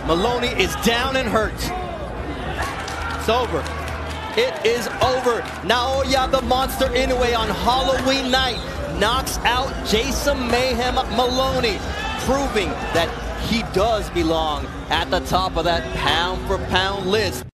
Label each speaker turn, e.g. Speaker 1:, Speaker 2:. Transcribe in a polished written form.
Speaker 1: Maloney is down and hurt. It's over. It is over. Naoya the Monster Inoue on Halloween night knocks out Jason Mayhem Maloney, proving that he does belong at the top of that pound-for-pound list.